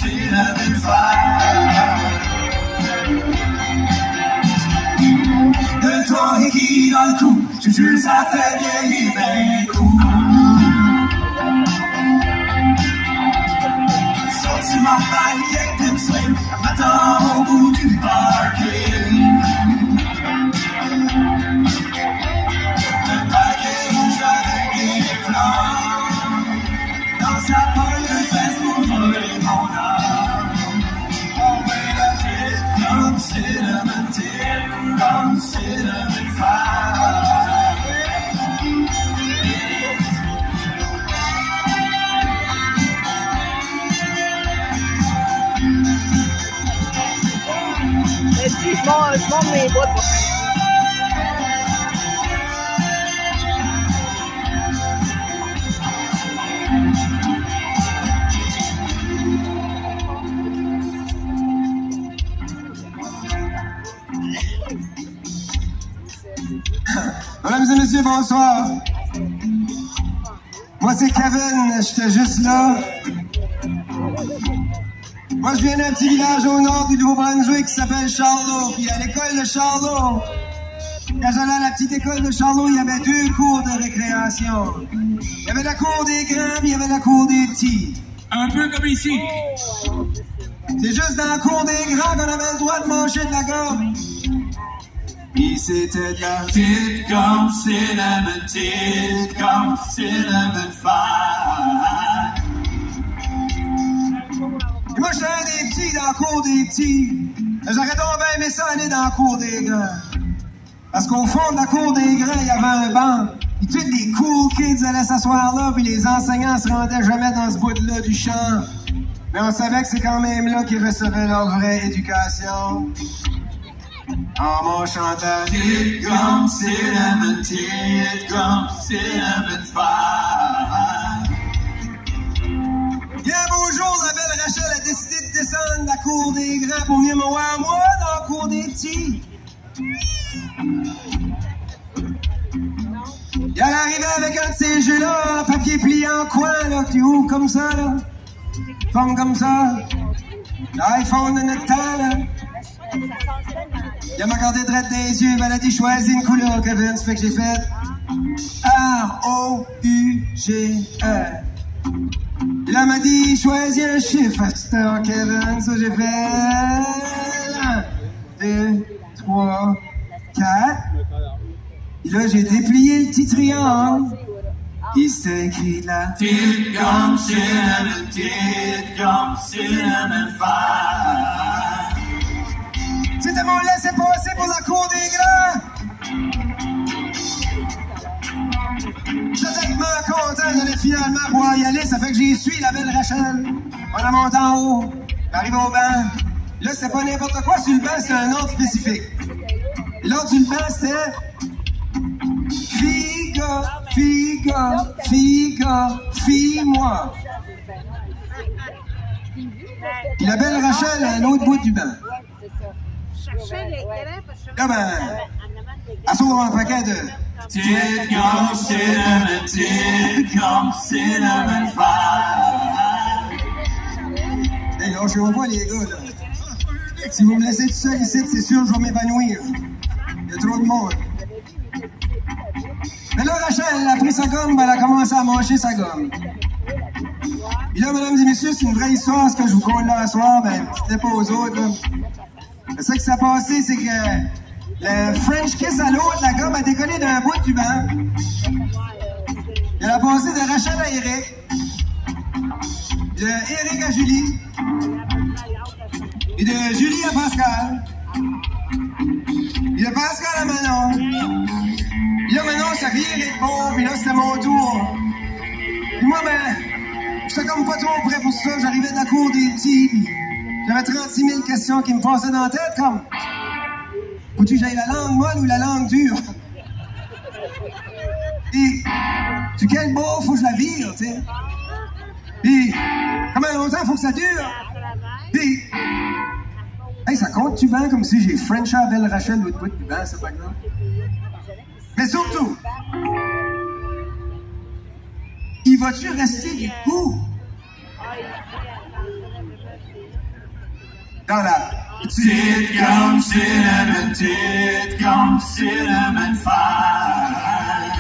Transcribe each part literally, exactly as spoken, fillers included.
cinnamon fire. De toi et qui dans le cou, je jure ça fait vieillir mes coups. Sorti ma bike et une swing, m'attend au bout du parking. Le package avec des flammes, dans sa poche de fesse pour voler mon âme. Oh wait a kid, come cinnamon tip, come cinnamon fire. Je monte, je monte mes bottes pour faire. Mesdames et messieurs, bonsoir. Moi, c'est Kevin, j'étais juste là. Moi, je viens d'un petit village au nord du Nouveau-Brunswick qui s'appelle Charlot. Puis à l'école de Charlot, quand j'allais à la petite école de Charlot, il y avait deux cours de récréation. Il y avait la cour des grands, puis il y avait la cour des petits. Un peu comme ici. C'est juste dans la cour des grands qu'on avait le droit de manger de la gomme. Puis c'était de la Tite comme cinnamon, tite comme cinnamon fire. Et moi, j'étais un des petits dans la cour des petits. J'aurais donc bien aimé ça aller dans la cour des grands. Parce qu'au fond de la cour des grands, il y avait un banc. Puis tous les cool kids allaient s'asseoir là, puis les enseignants se rendaient jamais dans ce bout-là du champ. Mais on savait que c'est quand même là qu'ils recevaient leur vraie éducation. En mon chantant Tite comme cinnamon, tite comme cinnamon fire. Il y a un beau jour, la belle Rachel a décidé de descendre de la cour des grands pour venir me voir moi dans la cour des petits. Il allait arriver avec un de ces jeux-là, en papier plié en coin, là, que tu ouvres comme ça, là. Forme comme ça. L'iPhone de notre temps, là. Il m'a regardé droit dans les yeux, elle a dit choisis une couleur, Kevin. Ça fait que j'ai fait R O U G E. Il m'a dit choisis un chiffre, c'était Kevin. Ça j'ai fait un, deux, trois, quatre. Et là j'ai déplié le petit triangle. Il s'était écrit là. Tite comme cinnamon, tite comme cinnamon fire. C'était mon laissez-passer pour la cour des grands. J'étais tellement content d'aller finalement pouvoir y aller. Ça fait que j'ai suivi la belle Rachel. On a monté en haut. Arrivé au banc. Là, c'était pas n'importe quoi. Sur le banc, c'était un ordre spécifique. Et l'ordre sur le banc, c'était Figa, figa, figa, fille-moi. Puis la belle Rachel à l'autre bout du banc. Là, ben, elle s'ouvre un paquet de Tite comme cinnamon, tite comme cinnamon fire. Hey, lâchez-moi pas, les gars, là. Si vous me laissez tout seul ici, c'est sûr que je vais m'évanouir. Il y a trop de monde. Mais là, Rachel, elle a pris sa gomme, ben, elle a commencé à mâcher sa gomme. Et là, mesdames et messieurs, c'est une vraie histoire, ce que je vous compte là ce soir, ben, c'était pas aux autres, là. Mais ça qui s'est passé, c'est que le French kiss à l'autre, la gomme a décollé d'un bout du banc. Elle a passé de Rachel à Eric, de Eric à Julie, et de Julie à Pascal, et de Pascal à Manon. Et là, Manon, ça virait de bon, puis là, c'était mon tour. Puis moi, ben, j'étais comme pas trop prêt pour ça, j'arrivais de la cour des petits, puis j'avais trente-six mille questions qui me passaient dans la tête, comme faut-tu que j'aille la langue molle ou la langue dure? Et tu quel beau, faut que je la vire, tu sais. Puis comment longtemps faut que ça dure? Puis hey, ça compte-tu bien comme si j'ai French à belle Rachel l'autre bout du banc, c'est pas grave. Mais surtout, il va-tu rester du coup? Dans la petite comme cinnamon, petite comme cinnamon fine.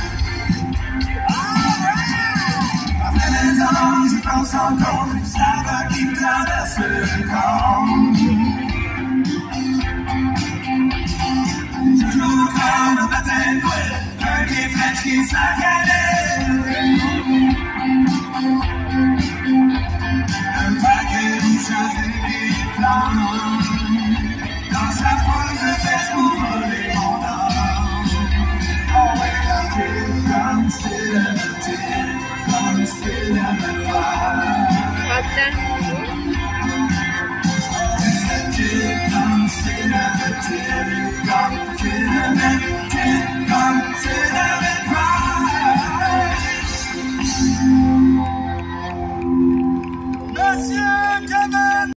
Après les temps, je pense encore, ça va qui me traverse le corps. Toujours comme au matin de Noël, un qui French qui s'accalait. Un paquet de choses et des flammes.